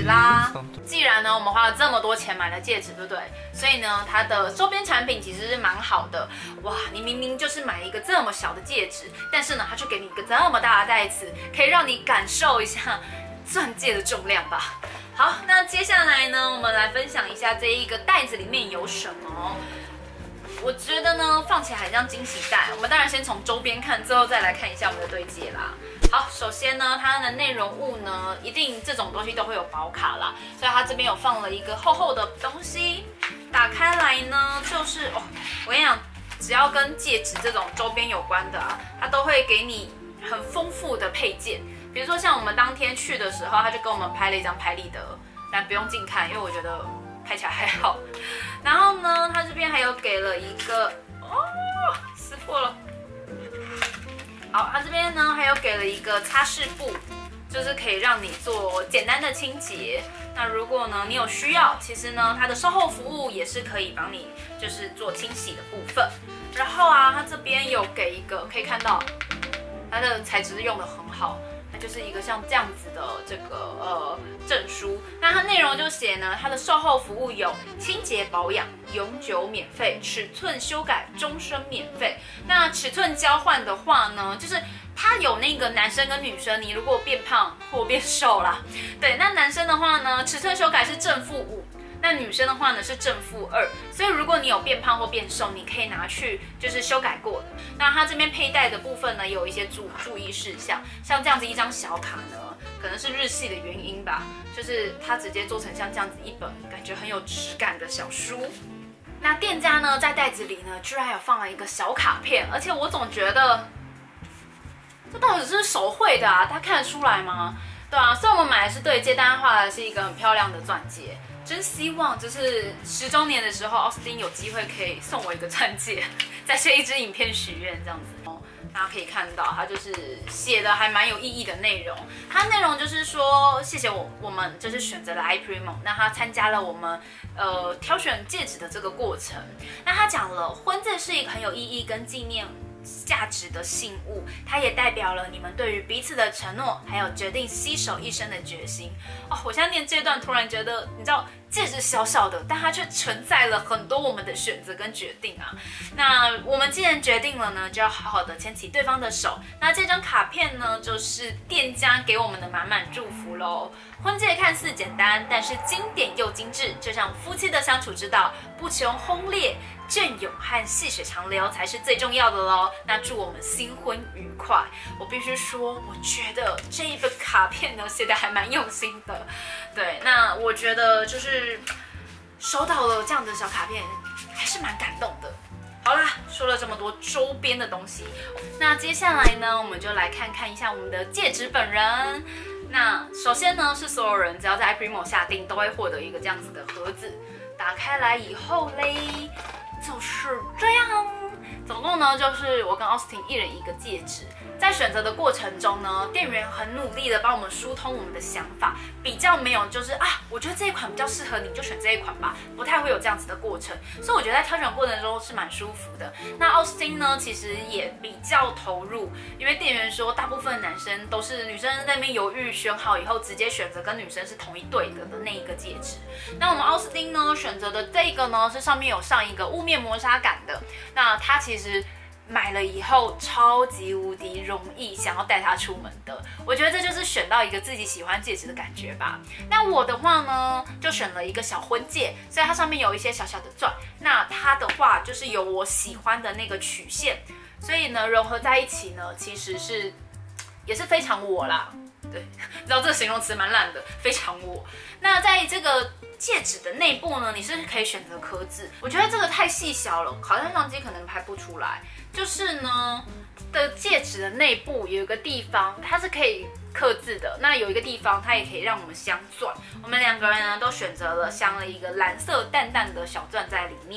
啦。既然呢我们花了这么多钱买了戒指，对不对？所以呢它的周边产品其实是蛮好的。哇，你明明就是买一个这么小的戒指，但是呢它却给你一个这么大的袋子，可以让你感受一下钻戒的重量吧。好，那接下来呢，我们来分享一下这一个袋子里面有什么。我觉得呢，放起来很像惊喜袋。我们当然先从周边看，最后再来看一下我们的对戒啦。好，首先呢，它的内容物呢，一定这种东西都会有保卡啦，所以它这边有放了一个厚厚的东西。打开来呢，就是哦，我跟你讲，只要跟戒指这种周边有关的啊，它都会给你很丰富的配件。比如说像我们当天去的时候，他就跟我们拍了一张拍立得，但不用近看，因为我觉得拍起来还好。然后呢，他这边还有给了一个撕破了。好，他这边呢还有给了一个擦拭布，就是可以让你做简单的清洁。那如果呢你有需要，其实呢它的售后服务也是可以帮你就是做清洗的部分。然后啊，它这边有给一个可以看到它的材质用的很好。它就是一个像这样子的这个证书，那它内容就写呢，它的售后服务有清洁保养永久免费，尺寸修改终身免费。那尺寸交换的话呢，就是它有那个男生跟女生，你如果变胖或变瘦啦，对，那男生的话呢，尺寸修改是正负5。那女生的话呢是正负2，所以如果你有变胖或变瘦，你可以拿去就是修改过的。那它这边佩戴的部分呢，有一些注意事项，像这样子一张小卡呢，可能是日系的原因吧，就是它直接做成像这样子一本感觉很有质感的小书。那店家呢在袋子里呢，居然有放了一个小卡片，而且我总觉得这到底是手绘的啊？它看得出来吗？对啊，虽然我们买的是对戒，但它画的是一个很漂亮的钻戒。真希望就是10周年的时候，奥斯汀有机会可以送我一个钻戒，再写一支影片许愿这样子哦。大家可以看到，它就是写的还蛮有意义的内容。它内容就是说，谢谢我们就是选择了 iPrimo， 那他参加了我们挑选戒指的这个过程。那他讲了，婚戒是一个很有意义跟纪念价值的信物，它也代表了你们对于彼此的承诺，还有决定携手一生的决心。哦，我现在念这段，突然觉得，你知道，戒指小小的，但它却承载了很多我们的选择跟决定啊。那我们既然决定了呢，就要好好的牵起对方的手。那这张卡片呢，就是店家给我们的满满祝福喽。婚戒看似简单，但是经典又精致，就像夫妻的相处之道，不求轰烈。隽永和细水长流才是最重要的咯。那祝我们新婚愉快。我必须说，我觉得这一个卡片呢写的还蛮用心的。对，那我觉得就是收到了这样的小卡片，还是蛮感动的。好啦，说了这么多周边的东西，那接下来呢，我们就来看一下我们的戒指本人。那首先呢，是所有人只要在 iPrimo 下订，都会获得一个这样子的盒子。打开来以后嘞，就是这样。总共呢，就是我跟奥斯汀一人一个戒指。在选择的过程中呢，店员很努力的帮我们疏通我们的想法，比较没有就是我觉得这一款比较适合你，就选这一款吧，不太会有这样子的过程。所以我觉得在挑选过程中是蛮舒服的。那奥斯汀呢，其实也比较投入，因为店员说大部分男生都是女生在那边犹豫选好以后，直接选择跟女生是同一对的那一个戒指。那我们奥斯汀呢选择的这个呢，是上面有上一个雾面磨砂感的。那它其实买了以后超级无敌容易想要带它出门的，我觉得这就是选到一个自己喜欢戒指的感觉吧。那我的话呢，就选了一个小婚戒，所以它上面有一些小小的钻。那它的话就是有我喜欢的那个曲线，所以呢融合在一起呢，其实是也是非常我啦。对，你知道这个形容词蛮烂的，非常我。那在这个戒指的内部呢，你是可以选择刻字，我觉得这个太细小了，好像相机可能拍不出来。就是呢，的戒指的内部有一个地方，它是可以刻字的。那有一个地方，它也可以让我们镶钻。我们两个人呢都选择了镶了一个蓝色淡淡的小钻在里面。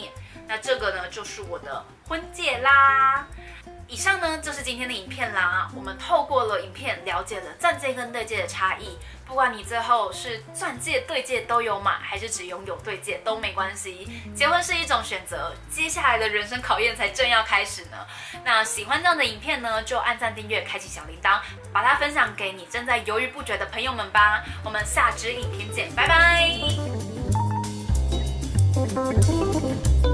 那这个呢就是我的婚戒啦。以上呢就是今天的影片啦。我们透过了影片了解了钻戒跟对戒的差异。不管你最后是钻戒、对戒都有买，还是只拥有对戒都没关系。结婚是一种选择，接下来的人生考验才正要开始呢。那喜欢这样的影片呢，就按赞、订阅、开启小铃铛，把它分享给你正在犹豫不决的朋友们吧。我们下支影片见，拜拜。